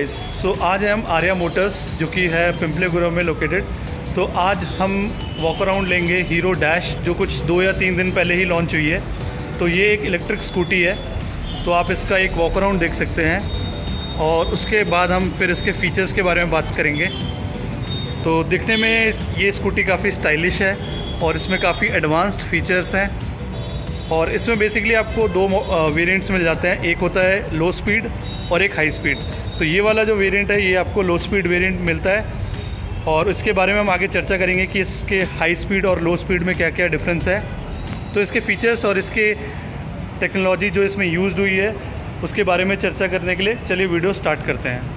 Guys, सो आज है हम आर्या मोटर्स जो कि है पिंपले गुरव में लोकेटेड। तो आज हम वॉक अराउंड लेंगे हीरो डैश, जो कुछ 2 या 3 दिन पहले ही लॉन्च हुई है। तो ये एक इलेक्ट्रिक स्कूटी है, तो आप इसका एक वॉक अराउंड देख सकते हैं और उसके बाद हम फिर इसके फीचर्स के बारे में बात करेंगे। तो दिखने में ये स्कूटी काफ़ी स्टाइलिश है और इसमें काफ़ी एडवांस्ड फीचर्स हैं। और इसमें बेसिकली आपको 2 वेरिएंट्स मिल जाते हैं, एक होता है लो स्पीड और एक हाई स्पीड। तो ये वाला जो वेरिएंट है ये आपको लो स्पीड वेरिएंट मिलता है और इसके बारे में हम आगे चर्चा करेंगे कि इसके हाई स्पीड और लो स्पीड में क्या क्या डिफरेंस है। तो इसके फीचर्स और इसके टेक्नोलॉजी जो इसमें यूज़ हुई है उसके बारे में चर्चा करने के लिए चलिए वीडियो स्टार्ट करते हैं।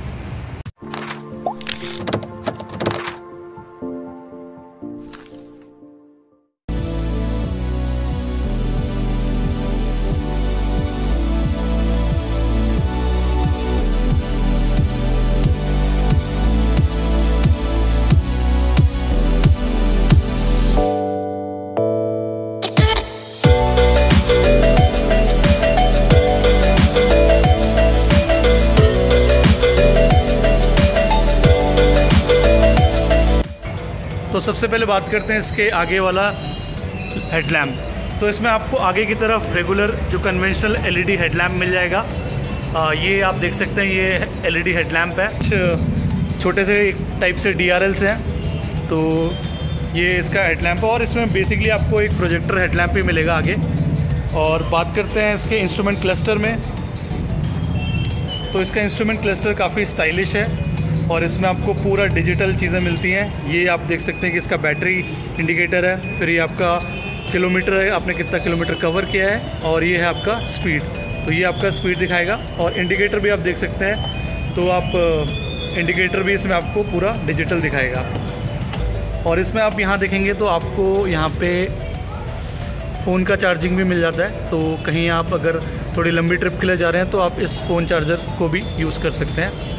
तो सबसे पहले बात करते हैं इसके आगे वाला हेडलैम्प। तो इसमें आपको आगे की तरफ रेगुलर जो कन्वेंशनल एलईडी हेडलैम्प मिल जाएगा। ये आप देख सकते हैं, ये एलईडी हेडलैम्प है। छोटे से एक टाइप से DRLs हैं, तो ये इसका हेडलैम्प है और इसमें बेसिकली आपको एक प्रोजेक्टर हेडलैम्प भी मिलेगा आगे। और बात करते हैं इसके इंस्ट्रूमेंट क्लस्टर में। तो इसका इंस्ट्रूमेंट क्लस्टर काफ़ी स्टाइलिश है और इसमें आपको पूरा डिजिटल चीज़ें मिलती हैं। ये आप देख सकते हैं कि इसका बैटरी इंडिकेटर है, फिर ये आपका किलोमीटर है, आपने कितना किलोमीटर कवर किया है, और ये है आपका स्पीड। तो ये आपका स्पीड दिखाएगा और इंडिकेटर भी आप देख सकते हैं। तो आप इंडिकेटर भी इसमें आपको पूरा डिजिटल दिखाएगा। और इसमें आप यहाँ देखेंगे तो आपको यहाँ पे फ़ोन का चार्जिंग भी मिल जाता है। तो कहीं आप अगर थोड़ी लंबी ट्रिप के लिए जा रहे हैं तो आप इस फ़ोन चार्जर को भी यूज़ कर सकते हैं।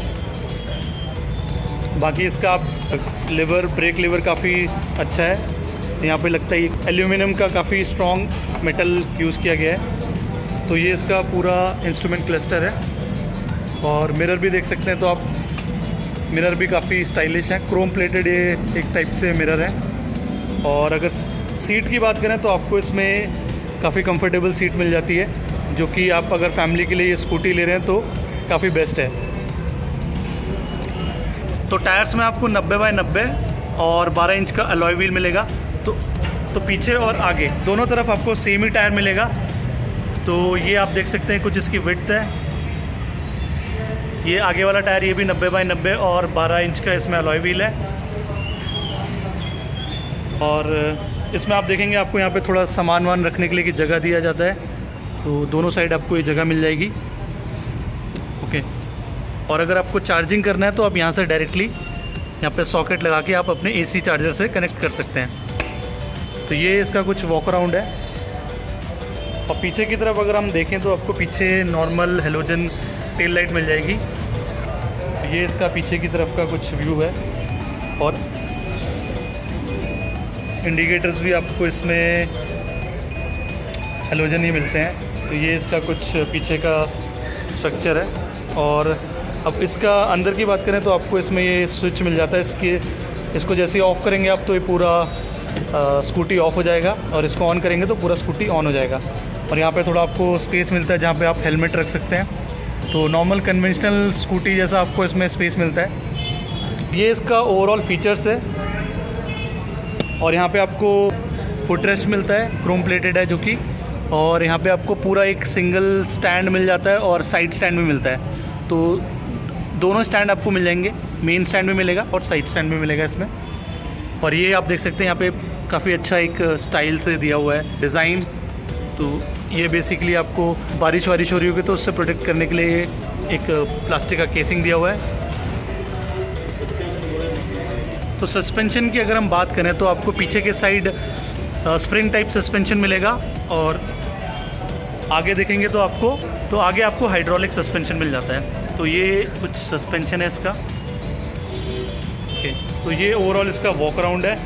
बाकी इसका आप ब्रेक लीवर काफ़ी अच्छा है। यहाँ पे लगता है एल्यूमिनियम का काफ़ी स्ट्रॉन्ग मेटल यूज़ किया गया है। तो ये इसका पूरा इंस्ट्रूमेंट क्लस्टर है। और मिरर भी देख सकते हैं, तो आप मिरर भी काफ़ी स्टाइलिश है, क्रोम प्लेटेड ये एक टाइप से मिरर है। और अगर सीट की बात करें तो आपको इसमें काफ़ी कंफर्टेबल सीट मिल जाती है, जो कि आप अगर फैमिली के लिए ये स्कूटी ले रहे हैं तो काफ़ी बेस्ट है। तो टायर्स में आपको 90x90 और 12 इंच का अलॉय व्हील मिलेगा। तो पीछे और आगे दोनों तरफ आपको सेम ही टायर मिलेगा। तो ये आप देख सकते हैं, कुछ इसकी विड्थ है। ये आगे वाला टायर ये भी 90x90 और 12 इंच का इसमें अलॉय व्हील है। और इसमें आप देखेंगे आपको यहाँ पे थोड़ा सामान रखने के लिए की जगह दिया जाता है। तो दोनों साइड आपको ये जगह मिल जाएगी। ओके। और अगर आपको चार्जिंग करना है तो आप यहाँ से डायरेक्टली यहाँ पे सॉकेट लगा के आप अपने AC चार्जर से कनेक्ट कर सकते हैं। तो ये इसका कुछ वॉक अराउंड है। और पीछे की तरफ अगर हम देखें तो आपको पीछे नॉर्मल हेलोजन टेल लाइट मिल जाएगी। तो ये इसका पीछे की तरफ का कुछ व्यू है। और इंडिकेटर्स भी आपको इसमें हेलोजन ही मिलते हैं। तो ये इसका कुछ पीछे का स्ट्रक्चर है। और अब इसका अंदर की बात करें तो आपको इसमें ये स्विच मिल जाता है। इसको जैसे ही ऑफ़ करेंगे आप तो ये पूरा स्कूटी ऑफ हो जाएगा, और इसको ऑन करेंगे तो पूरा स्कूटी ऑन हो जाएगा। और यहाँ पे थोड़ा आपको स्पेस मिलता है जहाँ पे आप हेलमेट रख सकते हैं। तो नॉर्मल कन्वेंशनल स्कूटी जैसा आपको इसमें स्पेस मिलता है। ये इसका ओवरऑल फीचर्स है। और यहाँ पे आपको फुटरेस्ट मिलता है, क्रोम प्लेटेड है जो कि। और यहाँ पे आपको पूरा एक सिंगल स्टैंड मिल जाता है और साइड स्टैंड भी मिलता है। तो दोनों स्टैंड आपको मिल जाएंगे, मेन स्टैंड भी मिलेगा और साइड स्टैंड भी मिलेगा इसमें। और ये आप देख सकते हैं यहाँ पे काफ़ी अच्छा एक स्टाइल से दिया हुआ है डिज़ाइन। तो ये बेसिकली आपको बारिश वारिश हो रही होगी तो उससे प्रोटेक्ट करने के लिए एक प्लास्टिक का केसिंग दिया हुआ है। तो सस्पेंशन की अगर हम बात करें तो आपको पीछे के साइड स्प्रिंग टाइप सस्पेंशन मिलेगा। और आगे देखेंगे तो आगे आपको हाइड्रोलिक सस्पेंशन मिल जाता है। तो ये कुछ सस्पेंशन है इसका। ओके। तो ये ओवरऑल इसका वॉक अराउंड है।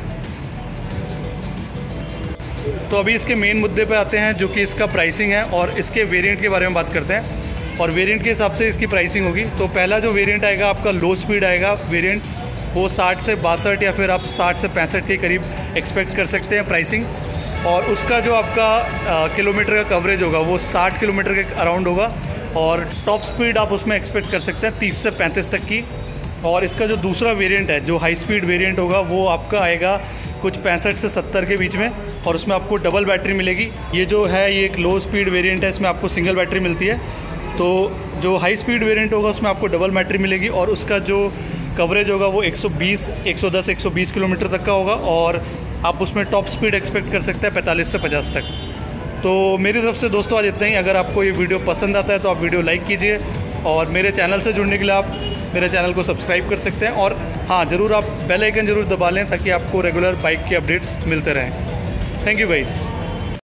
तो अभी इसके मेन मुद्दे पे आते हैं, जो कि इसका प्राइसिंग है और इसके वेरिएंट के बारे में बात करते हैं। और वेरिएंट के हिसाब से इसकी प्राइसिंग होगी। तो पहला जो वेरिएंट आएगा आपका लो स्पीड आएगा वेरिएंट, वो 60 से 62 या फिर आप 60 से 65 के करीब एक्सपेक्ट कर सकते हैं प्राइसिंग। और उसका जो आपका किलोमीटर का कवरेज होगा वो 60 किलोमीटर के अराउंड होगा। और टॉप स्पीड आप उसमें एक्सपेक्ट कर सकते हैं 30 से 35 तक की। और इसका जो दूसरा वेरिएंट है, जो हाई स्पीड वेरिएंट होगा, वो आपका आएगा कुछ 65 से 70 के बीच में, और उसमें आपको डबल बैटरी मिलेगी। ये जो है ये एक लो स्पीड वेरिएंट है, इसमें आपको सिंगल बैटरी मिलती है। तो जो हाई स्पीड वेरिएंट होगा उसमें आपको डबल बैटरी मिलेगी, और उसका जो कवरेज होगा वो 110 120 किलोमीटर तक का होगा। और आप उसमें टॉप स्पीड एक्सपेक्ट कर सकते हैं 45 से 50 तक। तो मेरी तरफ से दोस्तों आज इतना ही। अगर आपको ये वीडियो पसंद आता है तो आप वीडियो लाइक कीजिए, और मेरे चैनल से जुड़ने के लिए आप मेरे चैनल को सब्सक्राइब कर सकते हैं। और हाँ, ज़रूर आप बेल आइकन ज़रूर दबा लें ताकि आपको रेगुलर बाइक के अपडेट्स मिलते रहें। Thank you guys.